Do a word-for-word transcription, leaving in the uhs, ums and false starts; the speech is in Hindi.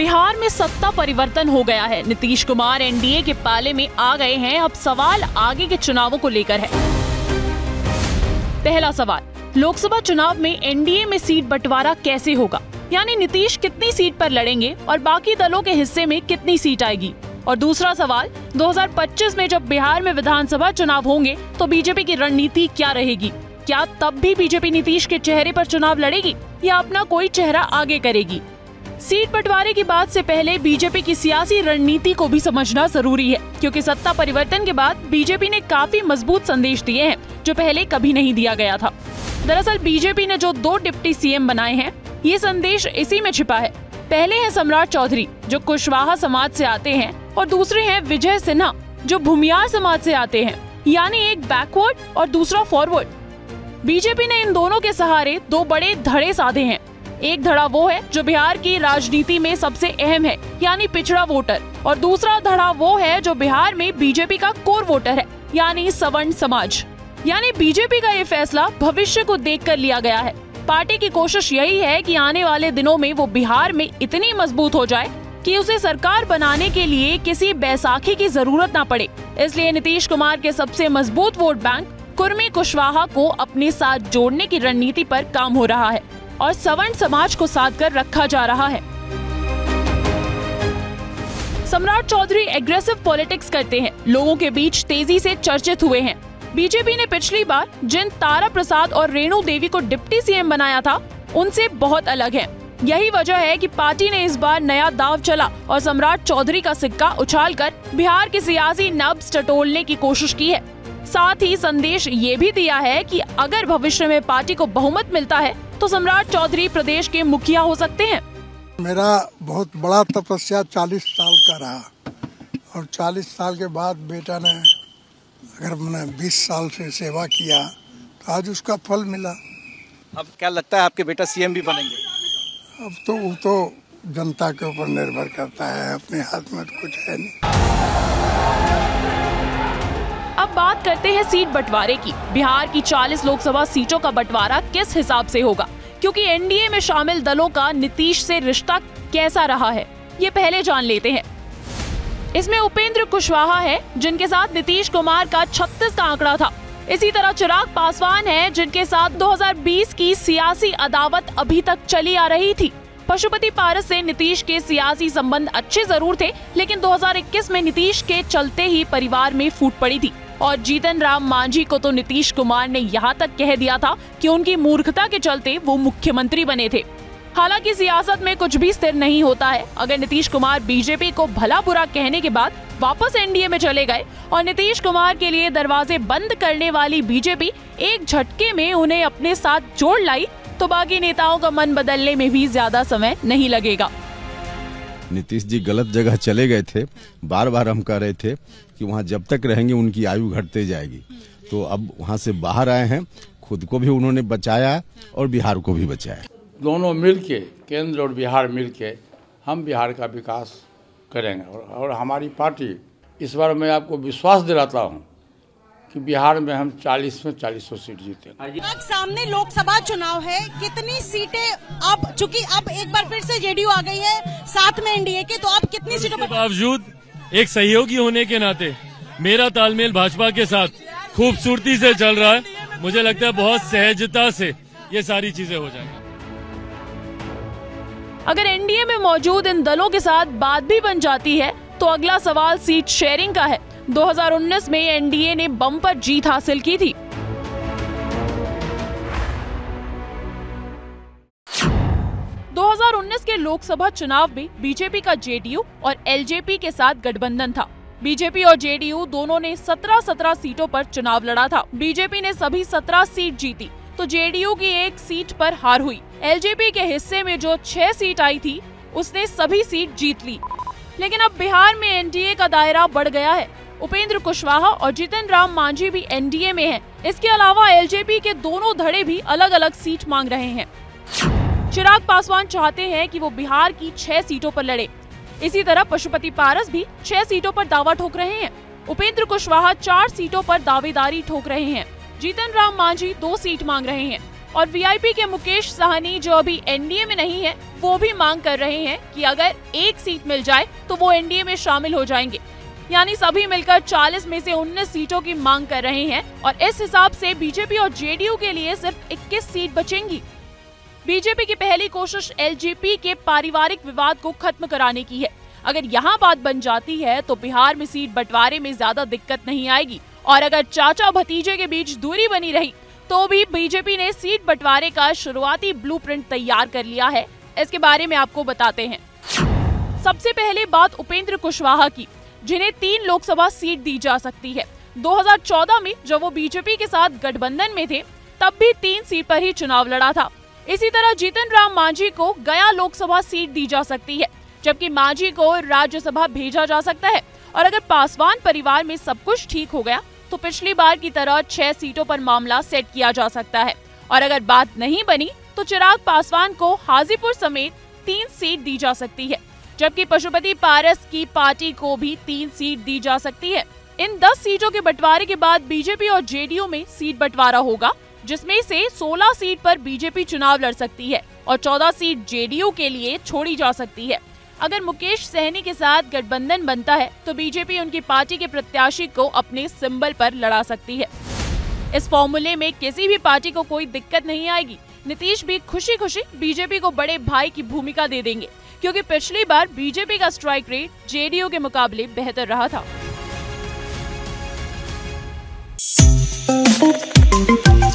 बिहार में सत्ता परिवर्तन हो गया है। नीतीश कुमार एनडीए के पाले में आ गए हैं। अब सवाल आगे के चुनावों को लेकर है। पहला सवाल, लोकसभा चुनाव में एनडीए में सीट बंटवारा कैसे होगा, यानी नीतीश कितनी सीट पर लड़ेंगे और बाकी दलों के हिस्से में कितनी सीट आएगी। और दूसरा सवाल, दो हज़ार पच्चीस में जब बिहार में विधानसभा चुनाव होंगे तो बीजेपी की रणनीति क्या रहेगी। क्या तब भी बीजेपी नीतीश के चेहरे पर चुनाव लड़ेगी या अपना कोई चेहरा आगे करेगी। सीट बंटवारे की बात से पहले बीजेपी की सियासी रणनीति को भी समझना जरूरी है, क्योंकि सत्ता परिवर्तन के बाद बीजेपी ने काफी मजबूत संदेश दिए हैं जो पहले कभी नहीं दिया गया था। दरअसल बीजेपी ने जो दो डिप्टी सीएम बनाए हैं, ये संदेश इसी में छिपा है। पहले हैं सम्राट चौधरी जो कुशवाहा समाज से आते हैं और दूसरे हैं विजय सिन्हा जो भूमियार समाज से आते हैं, यानी एक बैकवर्ड और दूसरा फॉरवर्ड। बीजेपी ने इन दोनों के सहारे दो बड़े धड़े साधे हैं। एक धड़ा वो है जो बिहार की राजनीति में सबसे अहम है, यानी पिछड़ा वोटर, और दूसरा धड़ा वो है जो बिहार में बीजेपी का कोर वोटर है, यानी सवर्ण समाज। यानी बीजेपी का ये फैसला भविष्य को देखकर लिया गया है। पार्टी की कोशिश यही है कि आने वाले दिनों में वो बिहार में इतनी मजबूत हो जाए कि उसे सरकार बनाने के लिए किसी बैसाखी की जरूरत न पड़े। इसलिए नीतीश कुमार के सबसे मजबूत वोट बैंक कुर्मी कुशवाहा को अपने साथ जोड़ने की रणनीति पर काम हो रहा है और सवर्ण समाज को साथ कर रखा जा रहा है। सम्राट चौधरी एग्रेसिव पॉलिटिक्स करते हैं, लोगों के बीच तेजी से चर्चित हुए हैं। बीजेपी ने पिछली बार जिन तारा प्रसाद और रेणु देवी को डिप्टी सीएम बनाया था, उनसे बहुत अलग है। यही वजह है कि पार्टी ने इस बार नया दाव चला और सम्राट चौधरी का सिक्का उछालकर बिहार की सियासी नब्ज टटोलने की कोशिश की है। साथ ही संदेश ये भी दिया है कि अगर भविष्य में पार्टी को बहुमत मिलता है तो सम्राट चौधरी प्रदेश के मुखिया हो सकते हैं। मेरा बहुत बड़ा तपस्या चालीस साल का रहा और चालीस साल के बाद बेटा ने, अगर मैंने बीस साल से सेवा किया तो आज उसका फल मिला। अब क्या लगता है आपके बेटा सीएम भी बनेंगे? अब तो वो तो जनता के ऊपर निर्भर करता है, अपने हाथ में तो कुछ है नहीं। अब बात करते हैं सीट बंटवारे की। बिहार की चालीस लोकसभा सीटों का बंटवारा किस हिसाब से होगा, क्योंकि एनडीए में शामिल दलों का नीतीश से रिश्ता कैसा रहा है, ये पहले जान लेते हैं। इसमें उपेंद्र कुशवाहा है जिनके साथ नीतीश कुमार का छत्तीस का आंकड़ा था। इसी तरह चिराग पासवान है जिनके साथ दो हज़ार बीस की सियासी अदावत अभी तक चली आ रही थी। पशुपति पारस से नीतीश के सियासी संबंध अच्छे जरूर थे, लेकिन दो हज़ार इक्कीस में नीतीश के चलते ही परिवार में फूट पड़ी थी। और जीतन राम मांझी को तो नीतीश कुमार ने यहाँ तक कह दिया था कि उनकी मूर्खता के चलते वो मुख्यमंत्री बने थे। हालांकि सियासत में कुछ भी स्थिर नहीं होता है। अगर नीतीश कुमार बीजेपी को भला बुरा कहने के बाद वापस एनडीए में चले गए और नीतीश कुमार के लिए दरवाजे बंद करने वाली बीजेपी एक झटके में उन्हें अपने साथ जोड़ लाई, तो बाकी नेताओं का मन बदलने में भी ज्यादा समय नहीं लगेगा। नीतीश जी गलत जगह चले गए थे। बार बार हम कह रहे थे कि वहाँ जब तक रहेंगे उनकी आयु घटते जाएगी। तो अब वहाँ से बाहर आए हैं, खुद को भी उन्होंने बचाया और बिहार को भी बचाया। दोनों मिलके, केंद्र और बिहार मिलके हम बिहार का विकास करेंगे और, और हमारी पार्टी, इस बार मैं आपको विश्वास दिलाता हूँ कि बिहार में हम चालीस में चालीसों सीट जीतेंगे। सामने लोकसभा चुनाव है, कितनी सीटें अब, चूंकि अब एक बार फिर से जेडीयू आ गई है साथ में एनडीए के, तो अब कितनी सीटों पर? बावजूद एक सहयोगी होने के नाते मेरा तालमेल भाजपा के साथ खूबसूरती से चल रहा है। मुझे लगता है बहुत सहजता से ये सारी चीजें हो जाएंगी। अगर एनडीए में मौजूद इन दलों के साथ बात भी बन जाती है तो अगला सवाल सीट शेयरिंग का है। दो हज़ार उन्नीस में एनडीए ने बम्पर जीत हासिल की थी। दो हज़ार उन्नीस के लोकसभा चुनाव में बीजेपी का जेडीयू और एलजेपी के साथ गठबंधन था। बीजेपी और जेडीयू दोनों ने सत्रह सत्रह सीटों पर चुनाव लड़ा था। बीजेपी ने सभी सत्रह सीट जीती तो जेडीयू की एक सीट पर हार हुई। एलजेपी के हिस्से में जो छह सीट आई थी उसने सभी सीट जीत ली। लेकिन अब बिहार में एनडीए का दायरा बढ़ गया है। उपेंद्र कुशवाहा और जीतन राम मांझी भी एनडीए में हैं। इसके अलावा एलजेपी के दोनों धड़े भी अलग अलग सीट मांग रहे हैं। चिराग पासवान चाहते हैं कि वो बिहार की छह सीटों पर लड़े। इसी तरह पशुपति पारस भी छह सीटों पर दावा ठोक रहे हैं। उपेंद्र कुशवाहा चार सीटों पर दावेदारी ठोक रहे हैं। जीतन राम मांझी दो सीट मांग रहे हैं। और वीआईपी के मुकेश साहनी जो अभी एनडीए में नहीं है, वो भी मांग कर रहे हैं कि अगर एक सीट मिल जाए तो वो एनडीए में शामिल हो जाएंगे। यानी सभी मिलकर चालीस में से उन्नीस सीटों की मांग कर रहे हैं और इस हिसाब से बीजेपी और जेडीयू के लिए सिर्फ इक्कीस सीट बचेंगी। बीजेपी की पहली कोशिश एलजेपी के पारिवारिक विवाद को खत्म कराने की है। अगर यहाँ बात बन जाती है तो बिहार में सीट बंटवारे में ज्यादा दिक्कत नहीं आएगी और अगर चाचा भतीजे के बीच दूरी बनी रही तो भी बीजेपी ने सीट बंटवारे का शुरुआती ब्लूप्रिंट तैयार कर लिया है। इसके बारे में आपको बताते हैं। सबसे पहले बात उपेंद्र कुशवाहा की, जिन्हें तीन लोकसभा सीट दी जा सकती है। दो हज़ार चौदह में जब वो बीजेपी के साथ गठबंधन में थे तब भी तीन सीट पर ही चुनाव लड़ा था। इसी तरह जीतन राम मांझी को गया लोकसभा सीट दी जा सकती है, जबकि मांझी को राज्यसभा भेजा जा सकता है। और अगर पासवान परिवार में सब कुछ ठीक हो गया तो पिछली बार की तरह छह सीटों पर मामला सेट किया जा सकता है। और अगर बात नहीं बनी तो चिराग पासवान को हाजीपुर समेत तीन सीट दी जा सकती है, जबकि पशुपति पारस की पार्टी को भी तीन सीट दी जा सकती है। इन दस सीटों के बंटवारे के बाद बीजेपी और जेडीयू में सीट बंटवारा होगा, जिसमें से सोलह सीट पर बीजेपी चुनाव लड़ सकती है और चौदह सीट जेडीयू के लिए छोड़ी जा सकती है। अगर मुकेश सहनी के साथ गठबंधन बनता है तो बीजेपी उनकी पार्टी के प्रत्याशी को अपने सिंबल पर लड़ा सकती है। इस फॉर्मूले में किसी भी पार्टी को कोई दिक्कत नहीं आएगी। नीतीश भी खुशी खुशी बीजेपी को बड़े भाई की भूमिका दे देंगे, क्योंकि पिछली बार बीजेपी का स्ट्राइक रेट जेडीयू के मुकाबले बेहतर रहा था।